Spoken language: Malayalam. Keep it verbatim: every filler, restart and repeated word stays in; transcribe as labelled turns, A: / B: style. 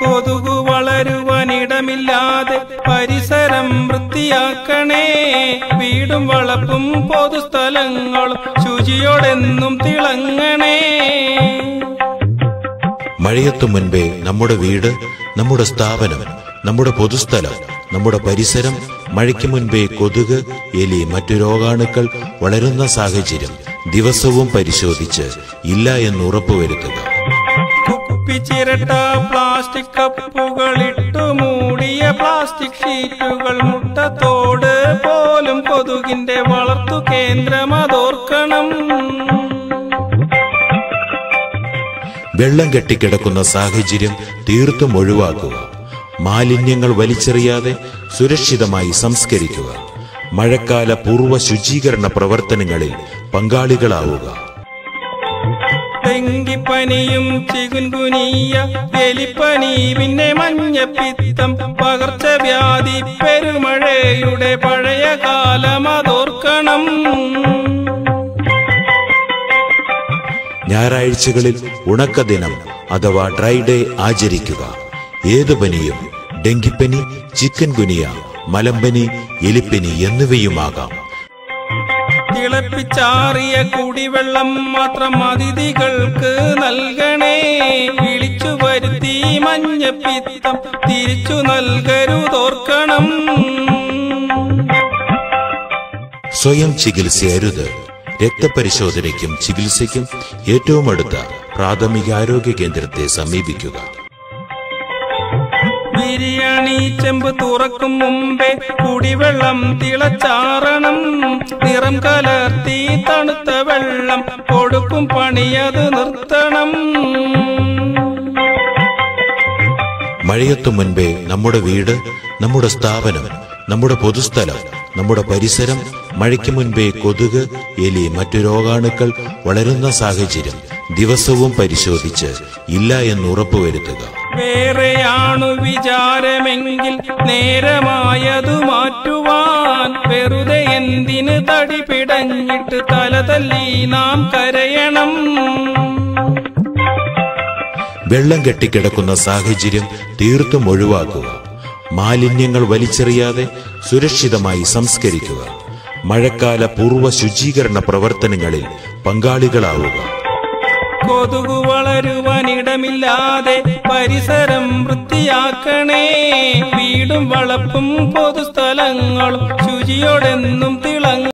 A: കൊതുകു വളരുവാനിടമില്ലാതെ പരിസരം വൃത്തിയാക്കണേ. വീടും വളപ്പും പൊതുസ്ഥലങ്ങളും ശുചിയോടെന്നും തിളങ്ങണേ.
B: മഴയെത്തു മുൻപേ നമ്മുടെ വീട്, നമ്മുടെ സ്ഥാപനം, നമ്മുടെ പൊതുസ്ഥലം, നമ്മുടെ പരിസരം മഴയ്ക്ക് മുൻപേ കൊതുക്, എലി, മറ്റു രോഗാണുക്കൾ വളരുന്ന സാഹചര്യം ദിവസവും പരിശോധിച്ച് ഇല്ല എന്ന് ഉറപ്പുവരുത്തുക.
A: കുപ്പിച്ചിരട്ട, പ്ലാസ്റ്റിക് കപ്പുകൾ, ഇട്ടു മൂടിയ പ്ലാസ്റ്റിക് ഷീറ്റുകൾ, മുട്ടത്തോട് പോലും കൊതുകിന്റെ വളർത്തു കേന്ദ്രമതോർക്കണം.
B: വെള്ളം കെട്ടിക്കിടക്കുന്ന സാഹചര്യം തീർത്തും ഒഴിവാക്കുക. മാലിന്യങ്ങൾ വലിച്ചെറിയാതെ സുരക്ഷിതമായി സംസ്കരിക്കുക. മഴക്കാല പൂർവ്വ ശുചീകരണ പ്രവർത്തനങ്ങളിൽ പങ്കാളികളാവുക.
A: ഡെങ്കിപ്പനിയും ചികുൻകുനിയ, എലിപ്പനി, പിന്നെ മഞ്ഞപ്പിത്തം, പകർച്ചവ്യാധി, പെരുമഴയുടെ പഴയ കാലമതോർക്കണം.
B: ഞായറാഴ്ചകളിൽ ഉണക്ക ദിനം അഥവാ ഡ്രൈ ഡേ ആചരിക്കുക. ഏതു പനിയും ഡെങ്കിപ്പനി, ചിക്കൻ ഗുനിയ, മലമ്പനി, എലിപ്പനി എന്നിവയുമാകാം.
A: തിളപ്പിച്ചാറിയ കുടിവെള്ളം മാത്രം അതിഥികൾക്ക് നൽകണേ. വിളിച്ചു വരുത്തി മഞ്ഞപ്പിത്തം തിരിച്ചു നൽകരുതോർക്കണം.
B: സ്വയം ചികിത്സയരുത്. രക്തപരിശോധനയ്ക്കും ചികിത്സയ്ക്കും ഏറ്റവും അടുത്ത പ്രാഥമികാരോഗ്യ കേന്ദ്രത്തെ സമീപിക്കുക.
A: ബിരിയാണി ചെമ്പ് തുറക്കും മുമ്പേ കുടിവെള്ളം തിളച്ചാറണം. നിറം കലർത്തി തണുത്ത വെള്ളം കൊടുക്കും പണിയത് നിർത്തണം.
B: മഴയെത്തു മുൻപേ നമ്മുടെ വീട്, നമ്മുടെ സ്ഥാപനം, നമ്മുടെ പൊതുസ്ഥലം, നമ്മുടെ പരിസരം മഴയ്ക്ക് മുൻപേ കൊതുക്, എലി, മറ്റു രോഗാണുക്കൾ വളരുന്ന സാഹചര്യം ദിവസവും പരിശോധിച്ച് ഇല്ല എന്ന് ഉറപ്പുവരുത്തുക.
A: വേറെയാണു വിചാരമെങ്കിൽ നേരമായതു മാറ്റുവാൻ. വെറുതെ എന്തിന് തടി പിടഞ്ഞിട്ട് തലതല്ലി നാം കരയണം.
B: വെള്ളം കെട്ടിക്കിടക്കുന്ന സാഹചര്യം തീർത്തും ഒഴിവാക്കുക. മാലിന്യങ്ങൾ വലിച്ചെറിയാതെ സുരക്ഷിതമായി സംസ്കരിക്കുക. മഴക്കാല പൂർവ്വ ശുചീകരണ പ്രവർത്തനങ്ങളിൽ പങ്കാളികളാവുക.
A: കൊതുകു വളരുവാനിടമില്ലാതെ പരിസരം വൃത്തിയാക്കണേ. വീടും വളപ്പും പൊതുസ്ഥലങ്ങളും ശുചിയോടെന്നും തിളങ്ങ